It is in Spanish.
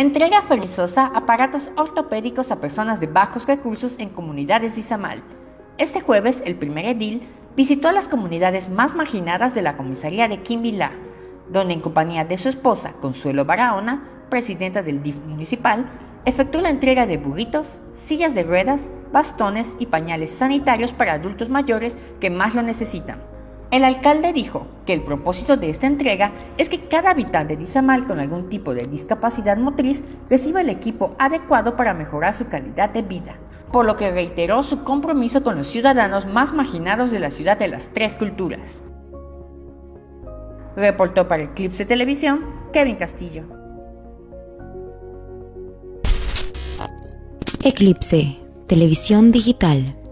Entrega Ferizosa aparatos ortopédicos a personas de bajos recursos en comunidades de Izamal. Este jueves, el primer edil visitó las comunidades más marginadas de la comisaría de Quimbilá, donde en compañía de su esposa, Consuelo Barahona, presidenta del DIF municipal, efectuó la entrega de burritos, sillas de ruedas, bastones y pañales sanitarios para adultos mayores que más lo necesitan. El alcalde dijo que el propósito de esta entrega es que cada habitante de Izamal con algún tipo de discapacidad motriz reciba el equipo adecuado para mejorar su calidad de vida, por lo que reiteró su compromiso con los ciudadanos más marginados de la ciudad de las tres culturas. Reportó para Eclipse Televisión, Kevin Castillo. Eclipse Televisión Digital.